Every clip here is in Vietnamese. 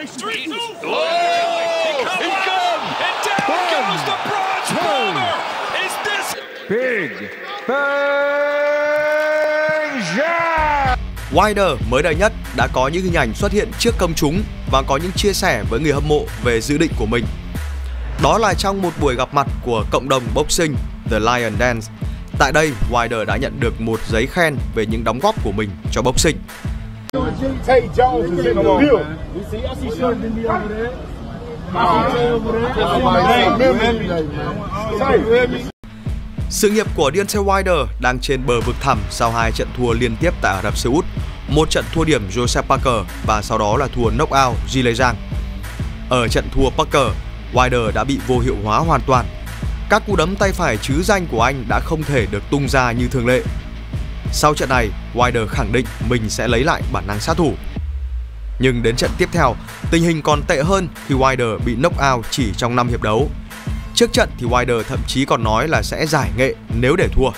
Wilder mới đây nhất đã có những hình ảnh xuất hiện trước công chúng và có những chia sẻ với người hâm mộ về dự định của mình. Đó là trong một buổi gặp mặt của cộng đồng boxing The Lion Dance. Tại đây, Wilder đã nhận được một giấy khen về những đóng góp của mình cho boxing. Sự nghiệp của Deontay Wilder đang trên bờ vực thẳm sau 2 trận thua liên tiếp tại Ả Rập Xê Út, một trận thua điểm Joseph Parker và sau đó là thua knockout Zhilei Zhang. Ở trận thua Parker, Wilder đã bị vô hiệu hóa hoàn toàn. Các cú đấm tay phải trứ danh của anh đã không thể được tung ra như thường lệ. Sau trận này, Wilder khẳng định mình sẽ lấy lại bản năng sát thủ. Nhưng đến trận tiếp theo, tình hình còn tệ hơn khi Wilder bị knockout chỉ trong 5 hiệp đấu. Trước trận thì Wilder thậm chí còn nói là sẽ giải nghệ nếu để thua.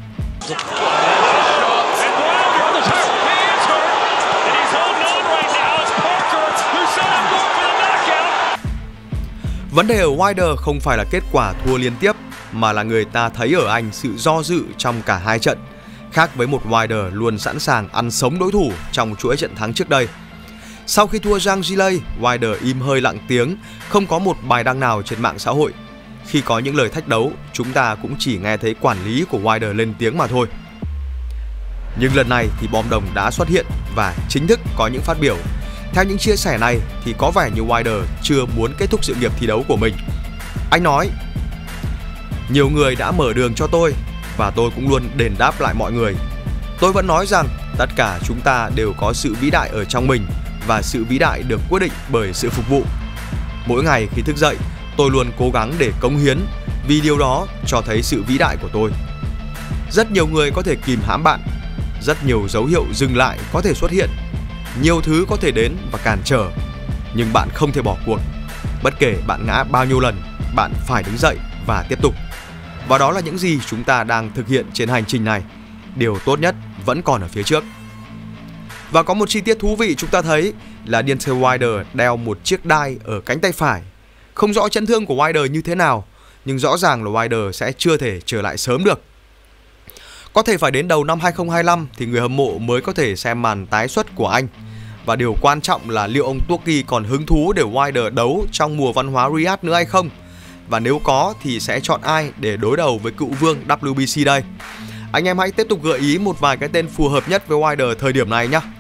Vấn đề ở Wilder không phải là kết quả thua liên tiếp, mà là người ta thấy ở anh sự do dự trong cả 2 trận, khác với một Wilder luôn sẵn sàng ăn sống đối thủ trong chuỗi trận thắng trước đây. Sau khi thua Zhang Zhilei, Wilder im hơi lặng tiếng, không có một bài đăng nào trên mạng xã hội. Khi có những lời thách đấu, chúng ta cũng chỉ nghe thấy quản lý của Wilder lên tiếng mà thôi. Nhưng lần này thì bom đồng đã xuất hiện và chính thức có những phát biểu. Theo những chia sẻ này thì có vẻ như Wilder chưa muốn kết thúc sự nghiệp thi đấu của mình. Anh nói: "Nhiều người đã mở đường cho tôi và tôi cũng luôn đền đáp lại mọi người. Tôi vẫn nói rằng tất cả chúng ta đều có sự vĩ đại ở trong mình và sự vĩ đại được quyết định bởi sự phục vụ. Mỗi ngày khi thức dậy, tôi luôn cố gắng để cống hiến vì điều đó cho thấy sự vĩ đại của tôi. Rất nhiều người có thể kìm hãm bạn, rất nhiều dấu hiệu dừng lại có thể xuất hiện, nhiều thứ có thể đến và cản trở, nhưng bạn không thể bỏ cuộc. Bất kể bạn ngã bao nhiêu lần, bạn phải đứng dậy và tiếp tục. Và đó là những gì chúng ta đang thực hiện trên hành trình này. Điều tốt nhất vẫn còn ở phía trước." Và có một chi tiết thú vị chúng ta thấy là Deontay Wilder đeo một chiếc đai ở cánh tay phải. Không rõ chấn thương của Wilder như thế nào, nhưng rõ ràng là Wilder sẽ chưa thể trở lại sớm được. Có thể phải đến đầu năm 2025 thì người hâm mộ mới có thể xem màn tái xuất của anh. Và điều quan trọng là liệu ông Turki còn hứng thú để Wilder đấu trong mùa văn hóa Riyadh nữa hay không? Và nếu có thì sẽ chọn ai để đối đầu với cựu vương WBC đây? Anh em hãy tiếp tục gợi ý một vài cái tên phù hợp nhất với Wilder thời điểm này nhé.